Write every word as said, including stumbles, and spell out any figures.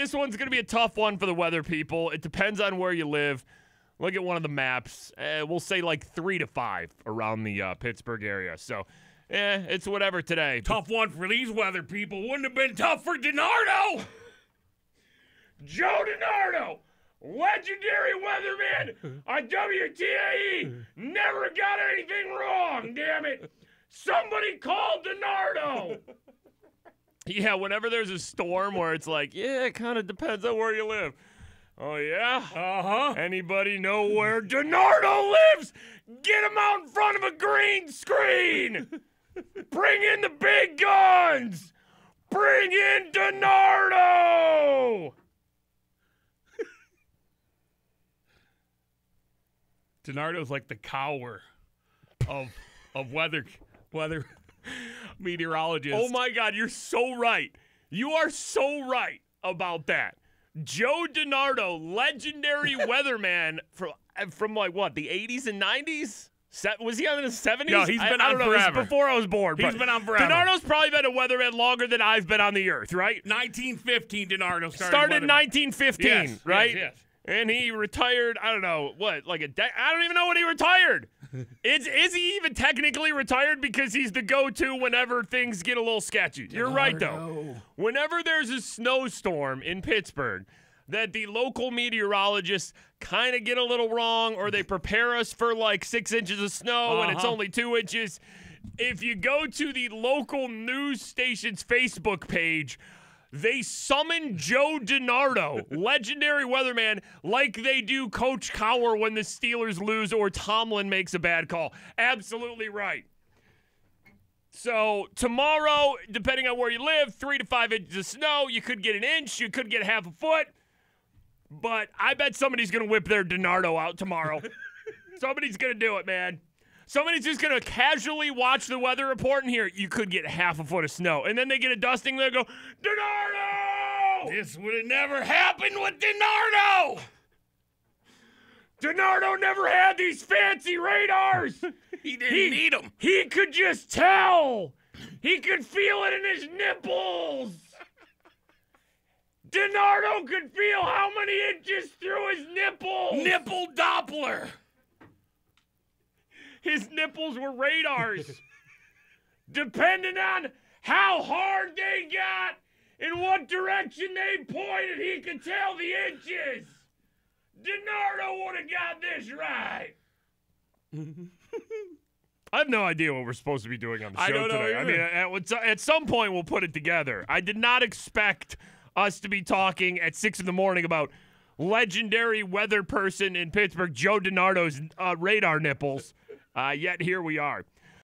this one's going to be a tough one for the weather people. It depends on where you live. Look at one of the maps. Uh, we'll say like three to five around the uh, Pittsburgh area. So, eh, it's whatever today. Tough one for these weather people. Wouldn't have been tough for DeNardo. Joe DeNardo, legendary weatherman on W T A E. Never got anything wrong, damn it. Somebody called DeNardo. Yeah, whenever there's a storm where it's like, yeah, it kind of depends on where you live. Oh, yeah? Uh-huh. Anybody know where DeNardo lives? Get him out in front of a green screen. Bring in the big guns. Bring in DeNardo. DeNardo's like the cower of of weather weather meteorologists. Oh, my God, you're so right. You are so right about that. Joe DeNardo, legendary weatherman from, from like, what, the eighties and nineties? Se- was he on in the seventies? No, he's been I, on I don't know, forever. This is before I was born. He's been on forever. DeNardo's probably been a weatherman longer than I've been on the earth, right? nineteen fifteen, DeNardo started. Started in weatherman. nineteen fifteen, Yes, right? yes, yes. And he retired, I don't know, what, like a de- I don't even know when he retired. is, is he even technically retired because he's the go-to whenever things get a little sketchy? You're right, though. Whenever there's a snowstorm in Pittsburgh that the local meteorologists kind of get a little wrong, or they prepare us for like six inches of snow uh-huh. and it's only two inches, if you go to the local news station's Facebook page, they summon Joe DeNardo, legendary weatherman, like they do Coach Cowher when the Steelers lose or Tomlin makes a bad call. Absolutely right. So tomorrow, depending on where you live, three to five inches of snow. You could get an inch. You could get half a foot. But I bet somebody's going to whip their DeNardo out tomorrow. Somebody's going to do it, man. Somebody's just going to casually watch the weather report and hear, you could get half a foot of snow. And then they get a dusting, they go, DeNardo! This would have never happened with DeNardo! DeNardo never had these fancy radars! He didn't he, need them. He could just tell! He could feel it in his nipples! DeNardo could feel how many inches through his nipples! Nipple doppler! His nipples were radars. Depending on how hard they got and what direction they pointed, he could tell the inches. DeNardo would have got this right. I have no idea what we're supposed to be doing on the show I don't know today. I mean, at, at some point we'll put it together. I did not expect us to be talking at six in the morning about legendary weather person in Pittsburgh, Joe DeNardo's uh, radar nipples. Uh, yet here we are.